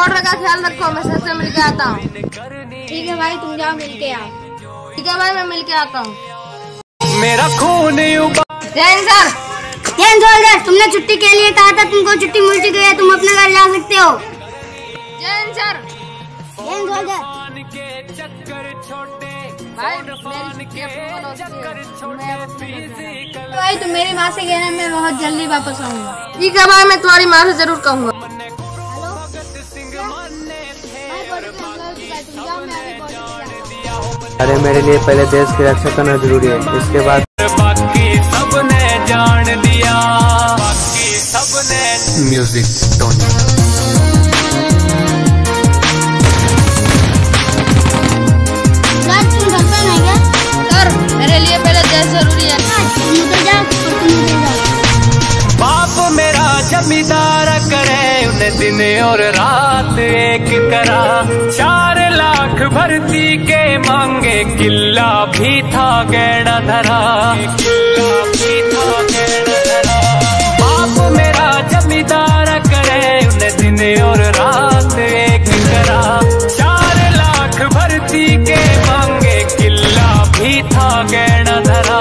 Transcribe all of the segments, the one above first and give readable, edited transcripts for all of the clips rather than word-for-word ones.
Order का ख्याल रखो, मैं सर से मिल के आता हूँ। ठीक है भाई, तुम जाओ मिल के आओ। ठीक है भाई, मैं मिल के आता हूँ। मेरा खून जैन सर। जैन सोल्जर, तुमने छुट्टी के लिए कहा था, तुमको छुट्टी मिल चुकी है, तुम अपने घर जा सकते हो। जैन सर। जैन सोल्जर। भाई तुम मेरी माँ से कहना, मैं बहुत जल्दी वापस आऊंगा। ठीक है भाई, मैं तुम्हारी माँ से जरूर कहूँगा। अरे मेरे लिए पहले देश की रक्षा करना जरूरी है, इसके बाद बाकी सबने जान लिया, बाकी सबने। Music Tony. सर मेरे लिए पहले देश जरूरी है। बाप मेरा जमींदार करे, उन्हें दिन और रात एक करा। 4 लाख भर्ती के मांगे, किला भी था गहना धरा, किला भी था गहना धरा। बाप मेरा जमींदार करे, उन्हें दिन और रात एक करा। 4 लाख भर्ती के मांगे, किला भी था गहना धरा।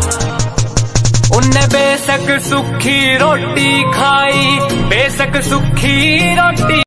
उनने बेशक सुखी रोटी खाई, बेशक सुखी रोटी